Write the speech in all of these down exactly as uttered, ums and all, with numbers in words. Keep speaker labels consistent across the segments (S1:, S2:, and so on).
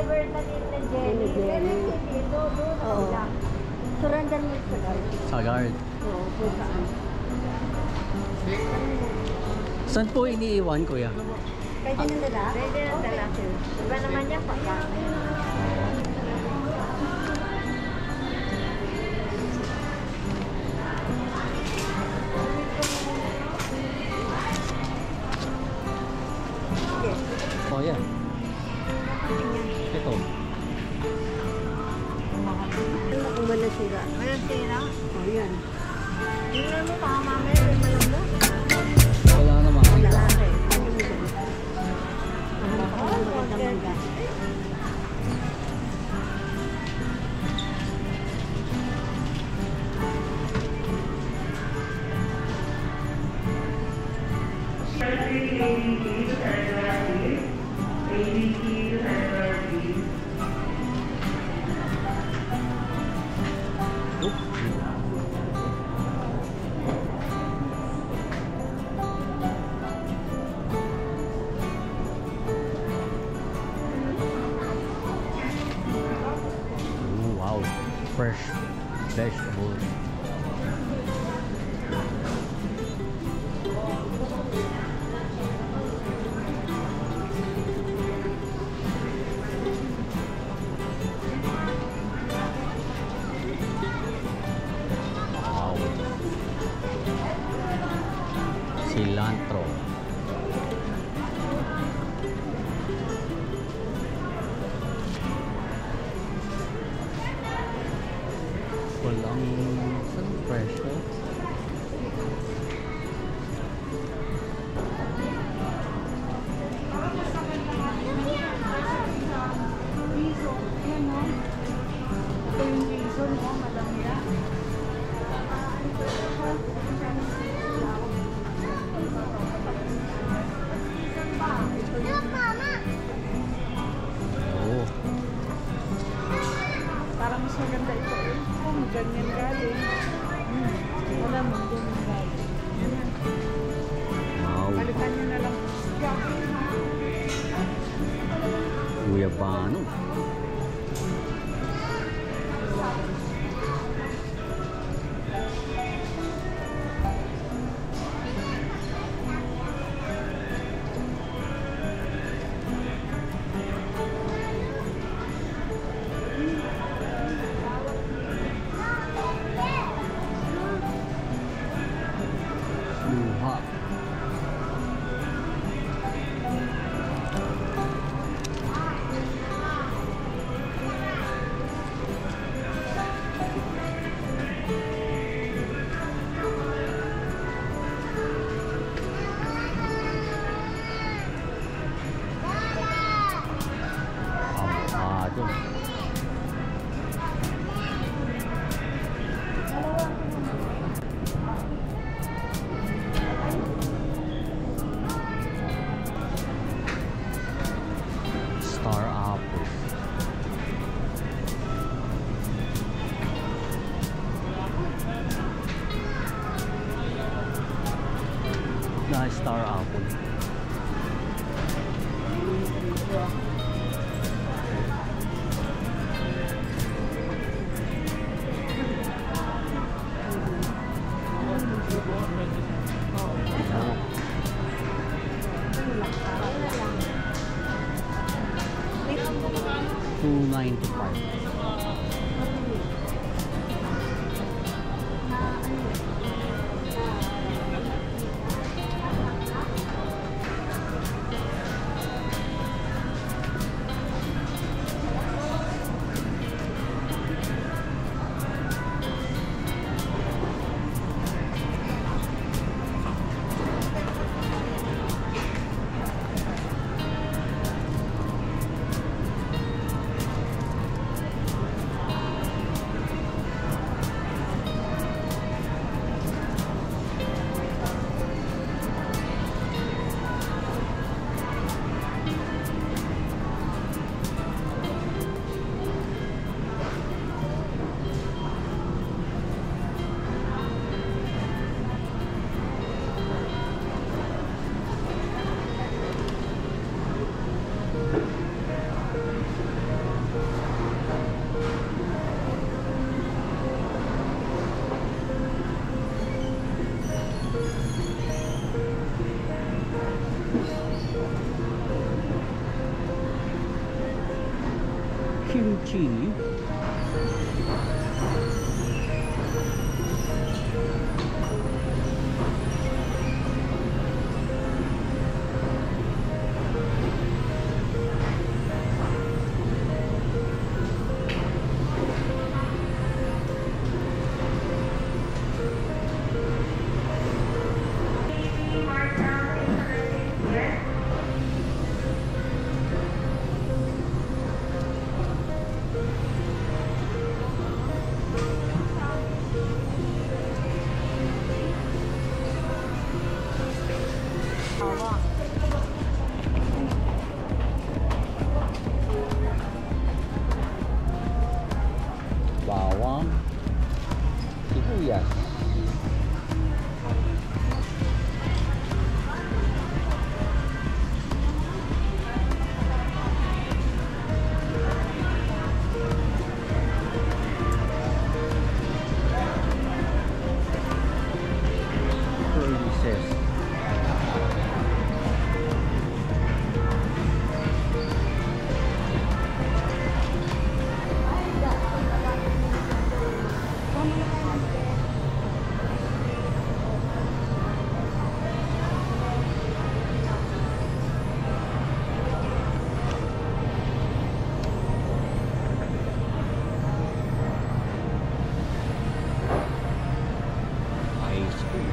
S1: deliver na nila Jenny. Jenny, dito, doon na sila. Surrender mo sa guard.
S2: Sa guard?
S1: Oo, kung saan.
S2: Saan po iniiwan, kuya?
S1: Pwede na nila? Pwede na nila. Iba naman yan pagkain.
S2: Oh, yan. Ito.
S1: Kung ba nasira? Walang sira? Oh, yan. Tingnan mo, baka mamaya may malambot.
S2: Wala naman.
S1: Wala ate. Oh, maganda.
S2: Fresh vegetables. Wow. Cilantro. Walang saan fresh ko? Oh.
S1: Parang mas maganda ito. Ganyan galing. Hmm. Wala mo, ganyan galing. Ganyan.
S2: Wow.
S1: Balikan nyo na lang.
S2: Guyabano. Luha. Avocado. Star apple. Na star apple. two ninety-five. chili. Bawang, sibuyas. Services. Ice cream.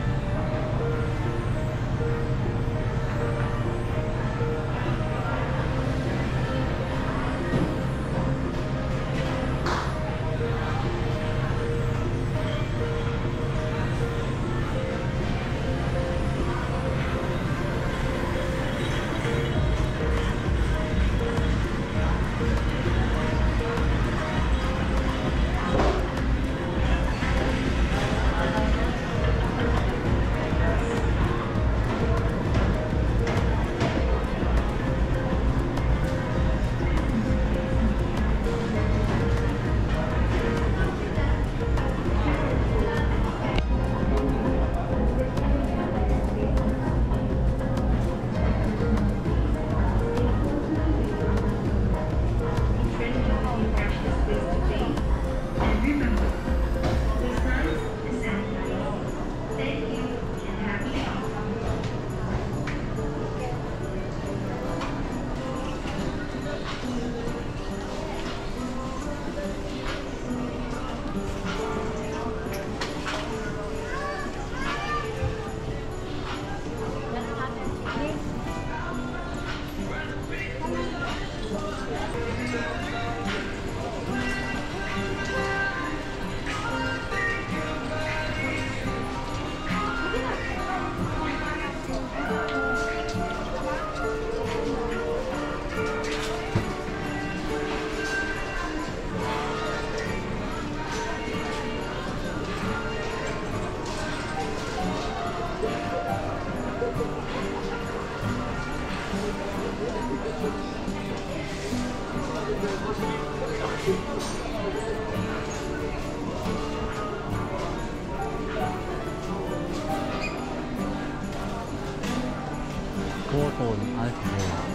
S2: Cotton alcohol.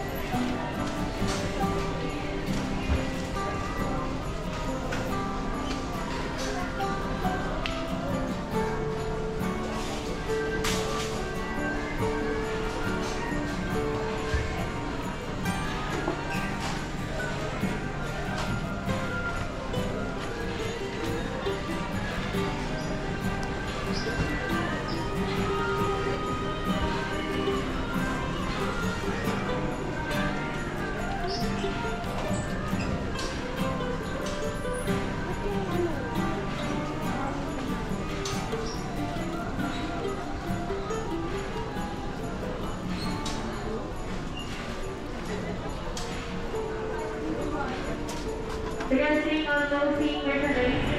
S3: Regarding on those seeing merchandise.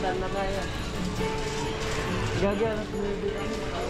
S4: Sandaan na kaya. Gaganap mo yung bilang.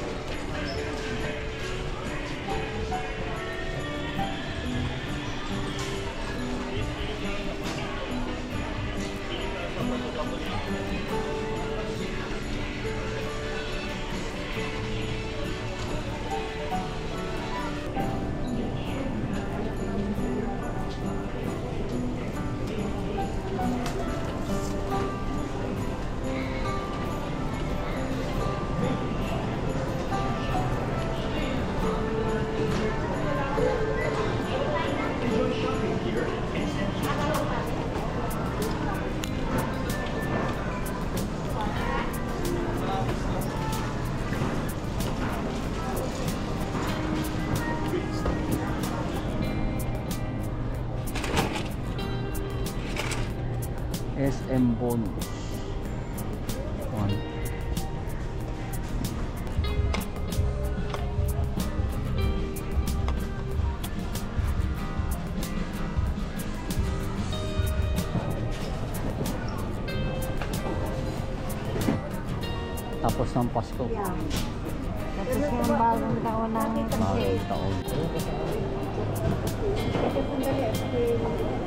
S2: S M bonus. One. Tapos ng Pasko.
S1: Yeah. Tapos yung bagong taon ng
S2: Bagong taon.
S1: Kasi sandali,